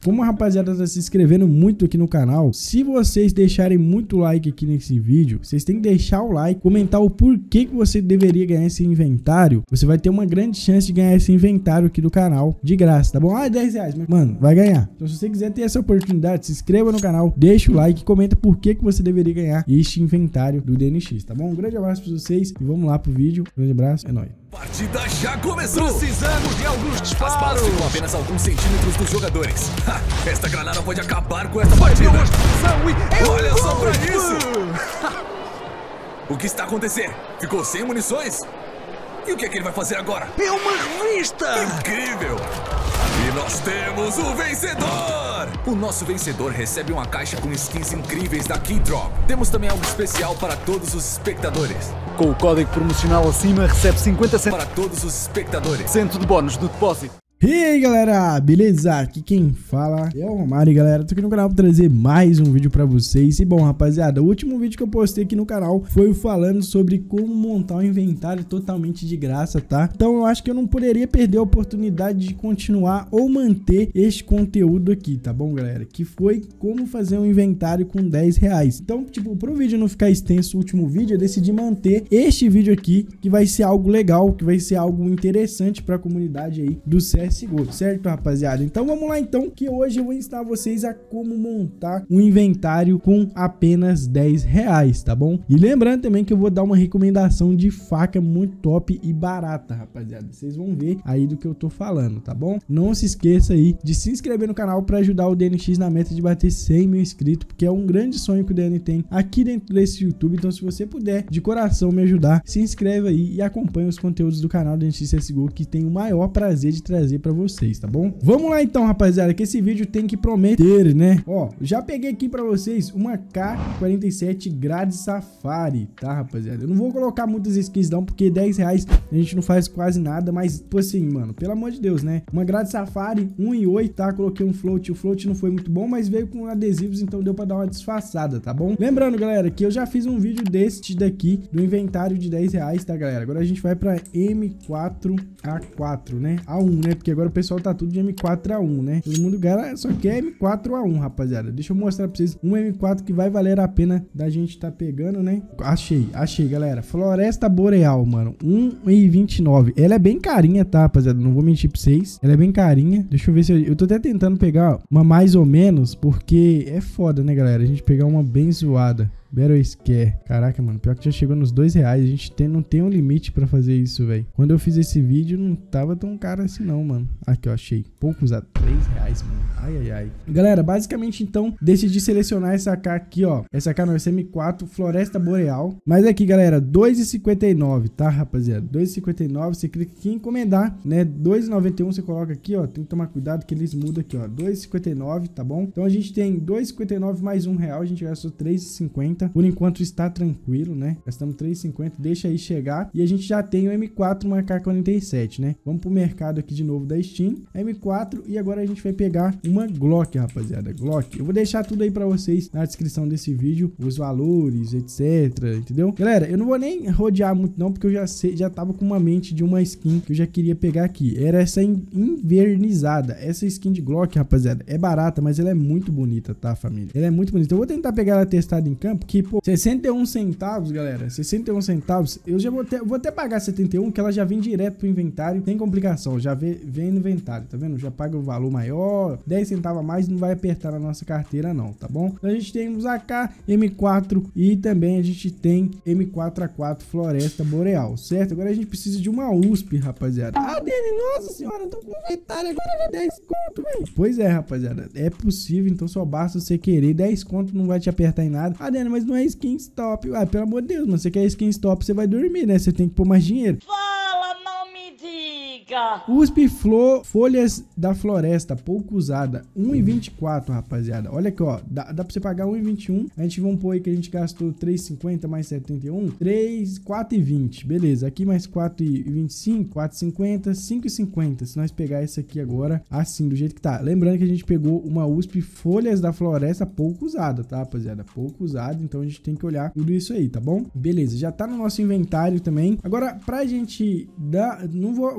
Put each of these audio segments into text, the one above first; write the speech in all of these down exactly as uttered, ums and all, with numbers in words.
Como a rapaziada tá se inscrevendo muito aqui no canal, se vocês deixarem muito like aqui nesse vídeo, vocês têm que deixar o like, comentar o porquê que você deveria ganhar esse inventário. Você vai ter uma grande chance de ganhar esse inventário aqui do canal de graça, tá bom? Ah, é dez reais, mas, mano, vai ganhar. Então se você quiser ter essa oportunidade, se inscreva no canal, deixa o like e comenta por que que você deveria ganhar este inventário do D N X, tá bom? Um grande abraço pra vocês e vamos lá pro vídeo. Um grande abraço, é nóis. Partida já começou! Precisamos de alguns disparos! As balas ficam apenas alguns centímetros dos jogadores. Ha, esta granada pode acabar com essa partida! E... Olha só pra isso! O que está acontecendo? Ficou sem munições? E o que é que ele vai fazer agora? É uma revista! Incrível! E nós temos o vencedor! O nosso vencedor recebe uma caixa com skins incríveis da Keydrop. Temos também algo especial para todos os espectadores. Com o código promocional acima, recebe cinquenta centavos Para todos os espectadores. cento de bônus no depósito. E aí galera, beleza? Aqui quem fala é o Romário, galera. Tô aqui no canal pra trazer mais um vídeo pra vocês. E bom, rapaziada, o último vídeo que eu postei aqui no canal foi falando sobre como montar um inventário totalmente de graça, tá? Então eu acho que eu não poderia perder a oportunidade de continuar ou manter este conteúdo aqui, tá bom, galera? Que foi como fazer um inventário com dez reais. Então, tipo, pro vídeo não ficar extenso o último vídeo, eu decidi manter este vídeo aqui, que vai ser algo legal, que vai ser algo interessante pra comunidade aí do C S. Certo, rapaziada? Então vamos lá então, que hoje eu vou ensinar vocês a como montar um inventário com apenas dez reais, tá bom? E lembrando também que eu vou dar uma recomendação de faca muito top e barata, rapaziada. Vocês vão ver aí do que eu tô falando, tá bom? Não se esqueça aí de se inscrever no canal para ajudar o D N X na meta de bater cem mil inscritos, porque é um grande sonho que o D N tem aqui dentro desse YouTube. Então se você puder de coração me ajudar, se inscreve aí e acompanha os conteúdos do canal do D N X C S G O, que tem o maior prazer de trazer pra vocês, tá bom? Vamos lá então, rapaziada, que esse vídeo tem que prometer, né? Ó, já peguei aqui pra vocês uma K quarenta e sete Grade Safari, tá, rapaziada? Eu não vou colocar muitas skins não, porque dez reais a gente não faz quase nada, mas, tipo assim, mano, pelo amor de Deus, né? Uma Grade Safari um e oito, tá? Coloquei um float, o float não foi muito bom, mas veio com adesivos, então deu pra dar uma disfarçada, tá bom? Lembrando, galera, que eu já fiz um vídeo deste daqui, do inventário de dez reais, tá, galera? Agora a gente vai pra M quatro A quatro, né? A um, né? Porque agora o pessoal tá tudo de M quatro A um, né? Todo mundo gara, só quer M quatro A um, rapaziada. Deixa eu mostrar pra vocês um M quatro que vai valer a pena da gente tá pegando, né? Achei, achei, galera. Floresta Boreal, mano. um e vinte e nove. Ela é bem carinha, tá, rapaziada? Não vou mentir pra vocês. Ela é bem carinha. Deixa eu ver se eu... Eu tô até tentando pegar uma mais ou menos, porque é foda, né, galera? A gente pegar uma bem zoada. Battle Scare. Caraca, mano, pior que já chegou nos dois reais. A gente tem, não tem um limite pra fazer isso, velho. Quando eu fiz esse vídeo, não tava tão caro assim não, mano. Aqui, ó, achei. Pouco usado. três reais, mano. Ai, ai, ai. Galera, basicamente, então, decidi selecionar essa K aqui, ó. Essa K não, essa M quatro Floresta Boreal. Mas aqui, galera, dois e cinquenta e nove, tá, rapaziada? dois e cinquenta e nove, você clica aqui em encomendar, né? dois e noventa e um você coloca aqui, ó. Tem que tomar cuidado que eles mudam aqui, ó. dois e cinquenta e nove, tá bom? Então a gente tem dois e cinquenta e nove mais um real. A gente gastou três e cinquenta. Por enquanto está tranquilo, né? Gastamos três e cinquenta, deixa aí chegar. E a gente já tem o M quatro, uma K quarenta e sete, né? Vamos pro mercado aqui de novo da Steam. M quatro e agora a gente vai pegar uma Glock, rapaziada. Glock. Eu vou deixar tudo aí pra vocês na descrição desse vídeo. Os valores, etc, entendeu? Galera, eu não vou nem rodear muito não, porque eu já sei, já tava com uma mente de uma skin que eu já queria pegar aqui. Era essa invernizada. Essa skin de Glock, rapaziada, é barata, mas ela é muito bonita, tá, família? Ela é muito bonita. Eu vou tentar pegar ela testada em campo, que, pô, sessenta e um centavos, galera. sessenta e um centavos. Eu já vou, ter, vou até pagar setenta e um, que ela já vem direto pro inventário. Tem complicação, já vê, vem no inventário, tá vendo? Já paga o valor maior. dez centavos a mais não vai apertar na nossa carteira, não, tá bom? Então a gente tem a K, M quatro e também a gente tem M quatro A quatro Floresta Boreal, certo? Agora a gente precisa de uma U S P, rapaziada. Ah, Dani, nossa senhora, eu tô com inventário agora já dez conto, velho. Pois é, rapaziada. É possível, então só basta você querer. dez conto não vai te apertar em nada. Ah, Dani, mas não é skin stop. Ah, pelo amor de Deus, mano. Você quer skin stop, você vai dormir, né? Você tem que pôr mais dinheiro. Fala, não me diga. U S P Flor, folhas da floresta, pouco usada. um e vinte e quatro, rapaziada. Olha aqui, ó. Dá, dá pra você pagar um e vinte e um. A gente vamos pôr aí que a gente gastou três e cinquenta mais setenta e um. três, quatro e vinte. Beleza. Aqui mais quatro e vinte e cinco. quatro e cinquenta. cinco e cinquenta. Se nós pegar esse aqui agora, assim, do jeito que tá. Lembrando que a gente pegou uma U S P Folhas da Floresta pouco usada, tá, rapaziada? Pouco usada. Então a gente tem que olhar tudo isso aí, tá bom? Beleza. Já tá no nosso inventário também. Agora, pra gente dar... Não vou, não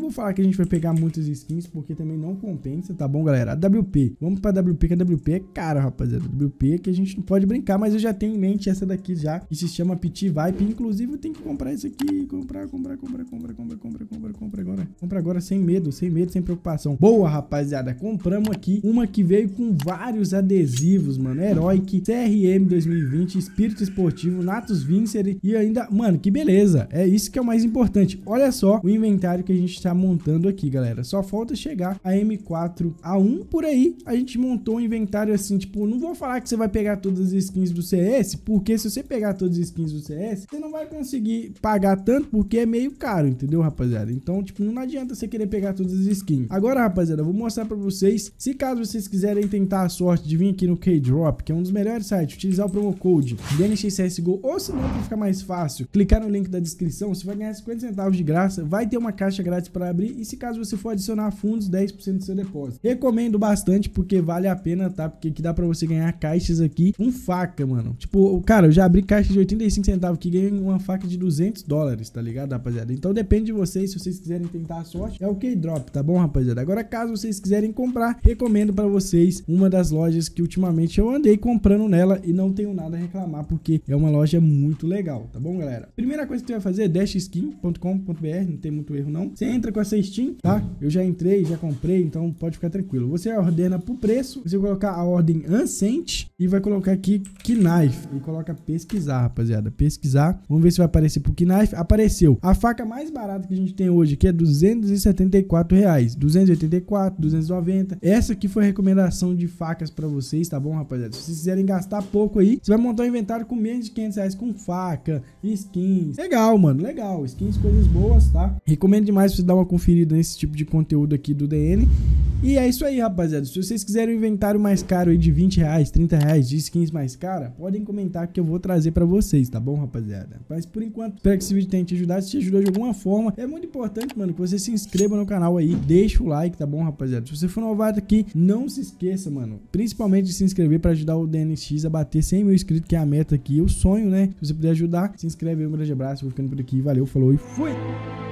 vou falar que a gente vai pegar muitas skins, porque também não compensa, tá bom, galera? A W P, vamos pra W P, que a W P é cara, rapaziada. A W P que a gente não pode brincar, mas eu já tenho em mente essa daqui já, que se chama Pit Vibe. Inclusive eu tenho que comprar isso aqui, comprar, comprar, comprar, comprar, comprar, comprar, comprar, comprar agora. Compra agora sem medo, sem medo, sem preocupação. Boa, rapaziada, compramos aqui uma que veio com vários adesivos, mano. Heroic, C R M dois mil e vinte, Espírito Esportivo, Natus Vincere e ainda, mano, que beleza. É isso que é o mais importante. Olha só o inventário que a gente tá montando aqui, galera. Só falta chegar a M quatro A um, por aí a gente montou um inventário assim, tipo, não vou falar que você vai pegar todas as skins do C S, porque se você pegar todas as skins do C S, você não vai conseguir pagar tanto, porque é meio caro, entendeu, rapaziada? Então, tipo, não adianta você querer pegar todas as skins. Agora, rapaziada, eu vou mostrar pra vocês, se caso vocês quiserem tentar a sorte de vir aqui no K-Drop, que é um dos melhores sites, utilizar o promo code D N X C S G O, ou se não, pra ficar mais fácil, clicar no link da descrição, você vai ganhar cinquenta centavos de graça, vai ter uma caixa grátis para abrir, e se caso você for adicionar fundos, dez por cento do seu depósito. Recomendo bastante, porque vale a pena, tá? Porque aqui dá pra você ganhar caixas aqui com faca, mano. Tipo, cara, eu já abri caixa de oitenta e cinco centavos que ganha uma faca de duzentos dólares, tá ligado, rapaziada? Então depende de vocês, se vocês quiserem tentar a sorte, é o K-Drop, tá bom, rapaziada? Agora, caso vocês quiserem comprar, recomendo pra vocês uma das lojas que ultimamente eu andei comprando nela e não tenho nada a reclamar, porque é uma loja muito legal, tá bom, galera? Primeira coisa que você vai fazer é dash skin ponto com ponto b r, não tem muito erro não. Você entra com essa Steam, tá? Eu já entrei, já comprei, então pode ficar tranquilo. Você ordena por preço, você vai colocar a ordem Ancient e vai colocar aqui Knife e coloca pesquisar, rapaziada. Pesquisar, vamos ver se vai aparecer pro Knife. Apareceu. A faca mais barata que a gente tem hoje aqui é duzentos e setenta e quatro reais, duzentos e oitenta e quatro, duzentos e noventa. Essa aqui foi a recomendação de facas pra vocês, tá bom, rapaziada? Se vocês quiserem gastar pouco aí, você vai montar um inventário com menos de quinhentos reais com faca, skins. Legal, mano, legal. Skins, coisas boas, tá? Recomendo demais você dar uma conferida nesse tipo de conteúdo aqui do D N. E é isso aí, rapaziada. Se vocês quiserem um inventário mais caro aí de vinte reais, trinta reais, de skins mais cara, podem comentar que eu vou trazer pra vocês, tá bom, rapaziada? Mas por enquanto, espero que esse vídeo tenha te ajudado. Se te ajudou de alguma forma, é muito importante, mano, que você se inscreva no canal aí, deixa o like, tá bom, rapaziada? Se você for novato aqui, não se esqueça, mano, principalmente de se inscrever pra ajudar o D N X a bater cem mil inscritos, que é a meta aqui, o sonho, né? Se você puder ajudar, se inscreve aí, um grande abraço, vou ficando por aqui, valeu, falou e fui!